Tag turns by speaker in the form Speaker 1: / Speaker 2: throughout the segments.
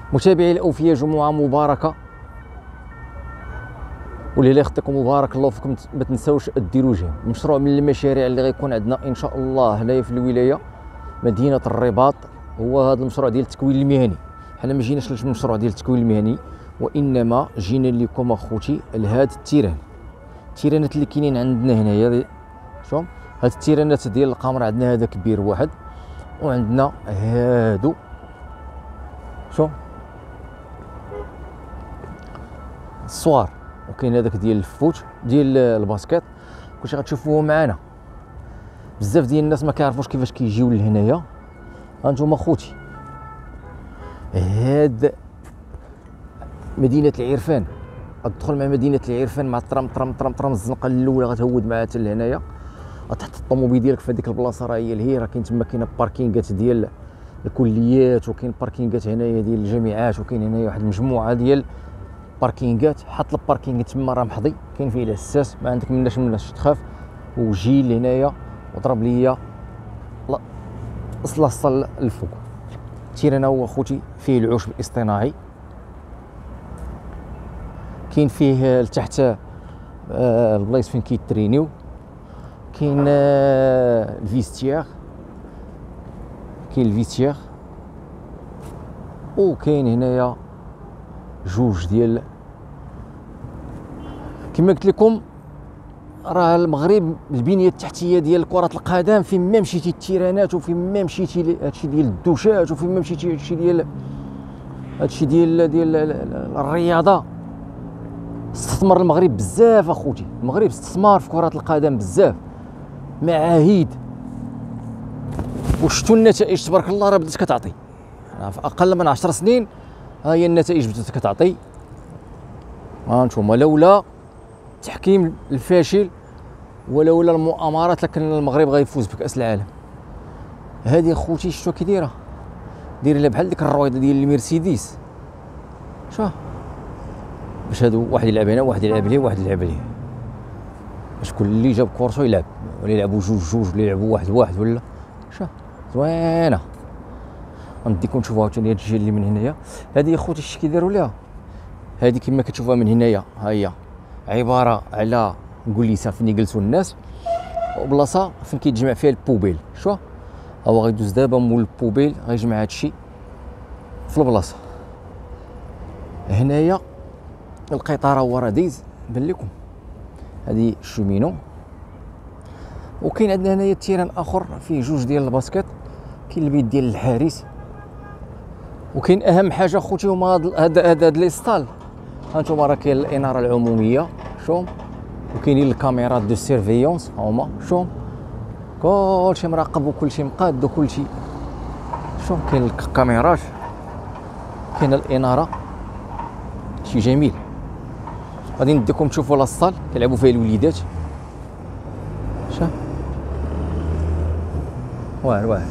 Speaker 1: متابعي الاوفياء، جمعه مباركه وليله يخطيكم مبارك الله فيكم. ما تنساوش ديروا جيم. مشروع من المشاريع اللي غيكون عندنا ان شاء الله هنايا في الولايه مدينه الرباط هو هذا المشروع ديال التكوين المهني. حنا ما جيناش للمشروع ديال التكوين المهني، وانما جينا لكم اخوتي لهاد التيرانات اللي كاينين عندنا هنايا. شوف هاد التيرانات ديال القمر، عندنا هذا كبير واحد، وعندنا هادو شوف الصوار، وكاين هذاك ديال الفوت ديال الباسكيت. كلشي غتشوفوه معنا. بزاف ديال الناس ما كيعرفوش كيفاش كيجيو لهنايا. هانتوما خوتي، هاد مدينه العرفان، غتدخل مع مدينه العرفان مع الترام الزنقه الاولى، غتهود معها حتى لهنايا، غتحط الطوموبيل ديالك في هذيك البلاصه. راه هي الهيره، كاين تما كاينه باركينغات ديال الكليات، وكاين باركينغات هنايا ديال الجامعات، وكاين هنايا واحد المجموعه ديال باركينغات. حط الباركينغ تما راه محظي، كاين فيه الاساس، ما عندك مناش تخاف. وجي لهنايا وضرب ليا اصل الفوق. التيران هو اخوتي فيه العشب الاصطناعي، كاين فيه لتحت البلايص فين كيترينيو، كاين الفيستيير، وكاين هنايا جوج ديال كما قلت لكم. راه المغرب البنيه التحتيه ديال كره القدم، فين ما مشيتي التيرانات، وفين ما مشيتي هادشي ديال الدوشات، وفين ما مشيتي هادشي ديال الرياضه. استثمر المغرب بزاف اخوتي، المغرب استثمار في كره القدم بزاف، معاهد. وشفتوا النتائج تبارك الله، راه بدات كتعطي. في اقل من 10 سنين ها هي النتائج بدات كتعطي. ها انتم، لولا التحكيم الفاشل ولولا المؤامرات لكن المغرب غيفوز بكاس العالم. هذه خوتي شفتوا كي دايره لها بحال ديك الرويضه ديال المرسيدس. شوف باش هادو واحد يلعب هنا، واحد يلعب ليه، واحد يلعب ليه، باش كل اللي جاب كورسو يلعب، ولا يلعبوا جوج ولا يلعبوا واحد ولا. شوف زوينه. غنديكم تشوفوها عاوتاني هاد الجهه اللي من هنايا. هذه خوتي شتي كي داروا ليها، هذه كما كتشوفوها من هنايا، ها هي عباره على كوليسه فين يجلسوا الناس، وبلاصه فين كيتجمع فيها البوبيل. شوف هو غيدوز دابا مول البوبيل، غيجمع هادشي في البلاصه. هنايا القطار هو راه دايز بان لكم، هذه الشومينو. وكاين عندنا هنايا التيران اخر فيه جوج ديال الباسكيت، كاين البيت ديال الحارس. وكاين اهم حاجه خوتي هما هاد لي ستال. هانتوما راه كاين الاناره العموميه، شوف، وكاينين الكاميرات دو سيرفيونس هما، شوف كلشي مراقب وكلشي مقاد وكلشي. شوف كاين الكاميرات، كاين الاناره، شي جميل. غادي نديكم تشوفوا لاصال كيلعبوا فيها الوليدات. شوف واعر.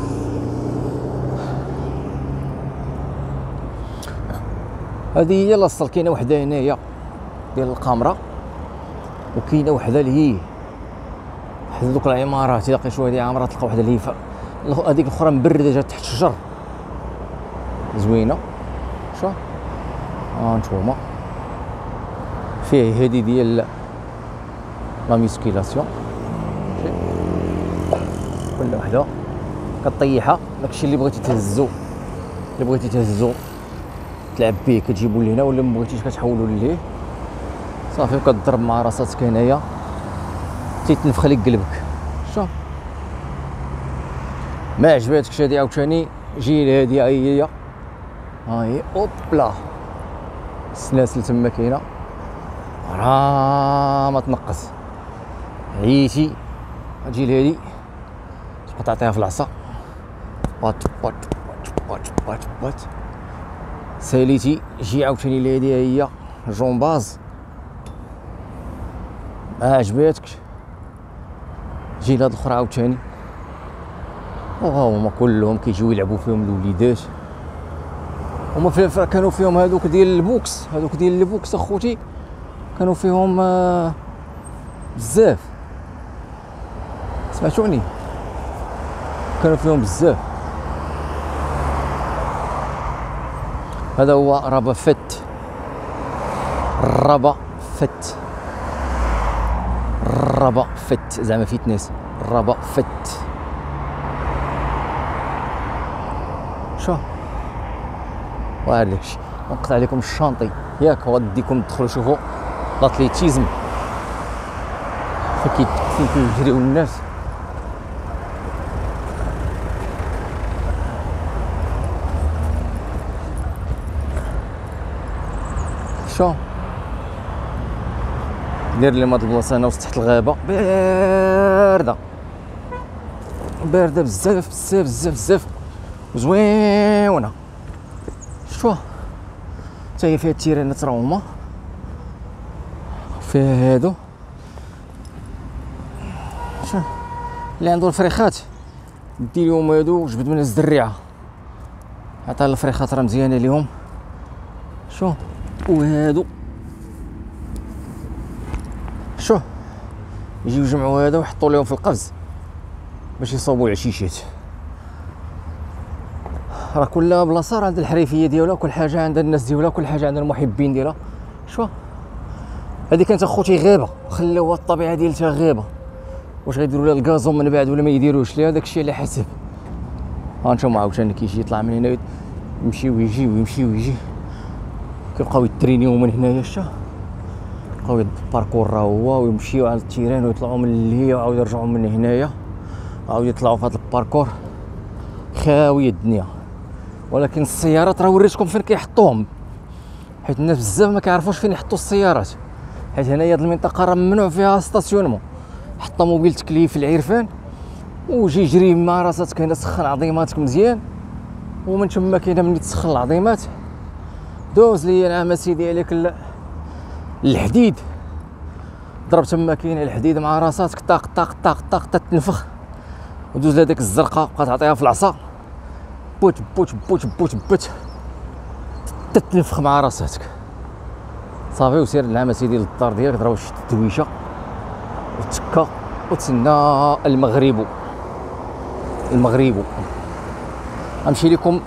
Speaker 1: هذه هي لاصال. كاينه وحده هنايا ديال القامره، وكاينه وحده اللي هي حدا دوك العمارات. الا لقيتوا هذه عماره تلقى وحده اللي هذيك الاخرى مبرده جات تحت الشجر، زوينه. شوف ها نتوما فيه هذه ديال لا ميسكيلاسيون، كل وحده كطيحها. داكشي اللي بغيتي تهزو تلعب به كتجيبو لهنا، ولا ما بغيتيش كتحولو ليه صافي، وكتضرب مع راساتك هنايا تيتنفخ لك قلبك. شوف ما عجباتكش هادي عاوتاني جي لهادي، هي اوبلا السلاسل تما كاينه، راه ما تنقص. عييتي تجي لهادي تبقى تعطيها في العصا، بات ساليتي جي عاوتاني لهادي، هي جونباز. ما عجباتكش جي لهاد الاخرى عاوتاني. وهما كلهم كيجيو يلعبوا فيهم الوليدات. هما كانوا فيهم هذوك ديال البوكس، اخوتي كانوا فيهم بزاف. سمعتوني؟ كانوا فيهم بزاف. هذا هو ربا فت، ربا فت، ربا فت زعما فيتنس، ربا فت. شو وهذا داكشي. نقطع عليكم الشانطي ياك، وغاديكم تدخلوا شوفوا لاتليتيزم فين كيجريو الناس. شو دير لي هاد البلاصه هنا وسط تحت الغابه، بارده بارده بزاف بزاف بزاف بزاف وزوينه. شتوها حتى هي فيها التيرانات راه هما فيها هادو. شوف اللي عنده الفريخات دي لهم هادو وجبد من الزريعه، عطا الفريخات راه مزيانه ليهم. شوف وهادو شوف يجيو يجمعوا هذا ويحطوا لهم في القفز باش يصوبوا العشيشات. راه كل بلاصه راه عندها الحريفيه ديالها، كل حاجه عندها الناس ديالها، كل حاجه عندها المحبين ديالها. شوف هذه كانت اخوتي غابه، خلاوها الطبيعه ديالتها غابه، واش غيديروا لها الكازون من بعد ولا ما يديروش ليها، داكشي على حسب. ها انتم عاوتاني كيجي يطلع من هنا يمشي ويجي ويمشي ويجي، كيبقاو يترينيو من هنايا. شتا بقاو الباركور راه هو، ويمشيو على التيران ويطلعوا من اللي هي وعاود يرجعوا من هنايا، عاود يطلعوا في هذا الباركور. خاويه الدنيا. ولكن السيارات راه وريتكم فين كيحطوهم، حيت الناس بزاف ما كيعرفوش فين يحطوا السيارات، حيت هنايا هاد المنطقه راه ممنوع فيها ستاسيونمون. حط طوموبيل تكليف العرفان وجي جري مع راساتك هنا، سخن عظيماتك مزيان، ومن تما كاينه ملي تسخن العظيمات دوز لي نعم سيدي عليك الحديد، ضرب تما كاين الحديد مع راساتك، طاق طاق طاق طاق تتنفخ، ودوز لهاديك الزرقاء بقى تعطيها في العصا، بوت بوت بوت بوت بوت تتنفخ مع راساتك صافي. وسير نعم سيدي للدار ديالك، ضرب شي الدويشه وتكا وتسنى المغرب. غنمشي لكم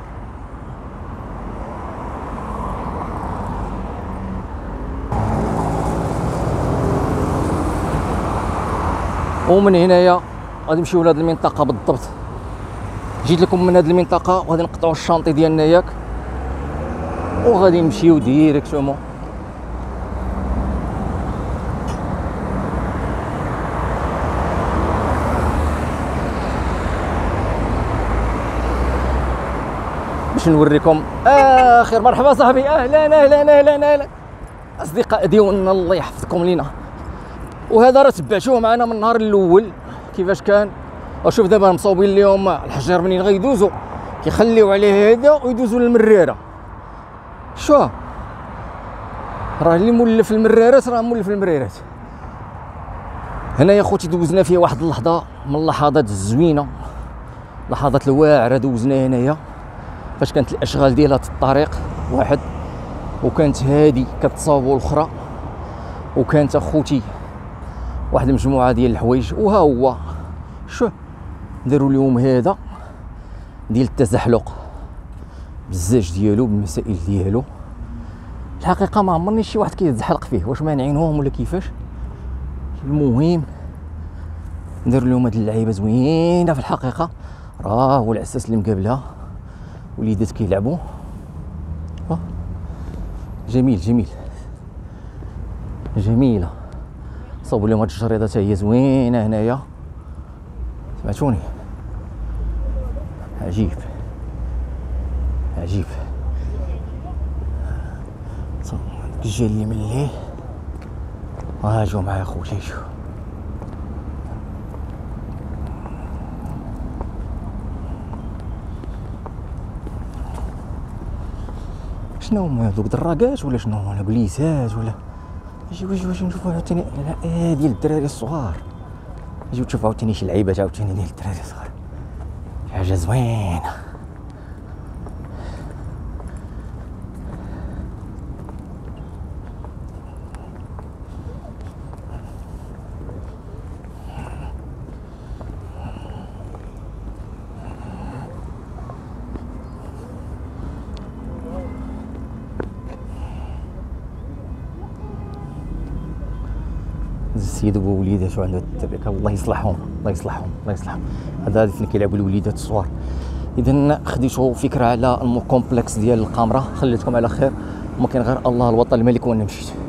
Speaker 1: ومن هنايا غادي نمشيو لهاد المنطقه بالضبط. جيت لكم من هاد المنطقه وغادي نقطعوا الشانطي ديالنا ياك، وغادي نمشيو ديريكتومون باش نوريكم اخر مرحبا صاحبي، اهلا اهلا اهلا اهلا اصدقاء ديالنا، الله يحفظكم لينا. وهذا راه تبعتوه معنا من النهار الاول كيفاش كان. وشوف دابا مصوبين لهم الحجر منين غيدوزوا، كيخليو عليه هذا ويدوزوا للمريره. شو راه اللي مولف المرارات راه مولف المريرات. هنا يا خوتي دوزنا فيه واحد اللحظه من اللحظات الزوينه، لحظات الواعره دوزنا هنايا فاش كانت الاشغال ديالها الطريق واحد، وكانت هادي كتصاوبوا الاخرى، وكانت اخوتي واحد المجموعه ديال الحوايج. وها هو شو داروا اليوم هذا ديال التزحلق بالزاج ديالو بالمسائل ديالو. الحقيقه ما عمرني شي واحد كيتزحلق فيه، واش مانعينهم ولا كيفاش. المهم داروا لهم هاد اللعيبه زوينه في الحقيقه، راه هو العساس اللي مقابلها وليدات كيلعبوا. جميل جميل جميله. صوبوا لهم هاد الشريطه حتى هي زوينه هنايا، سمعتوني؟ عجيب عجيب. داك الجال اللي مليه هاجوا معايا خوتي. شوف شنو هما هذوك دراكات ولا شنو هما بليسات ولا واش نشوفوا عاوتاني ديال الدراري الصغار. اجيو تشوفوا عاوتاني شي لعيبات عاوتاني ديال الدراري الصغار، حاجه زوينه. السيد ووليداته عنده التبركه، الله يصلحهم الله يصلحهم الله يصلحهم. هذا فين كيلعبوا الوليدات الصغار. اذا خديتوا فكره على كومبلكس ديال القامره، خليتكم على خير، وما كاين غير الله الوطن الملك وانا مشيت.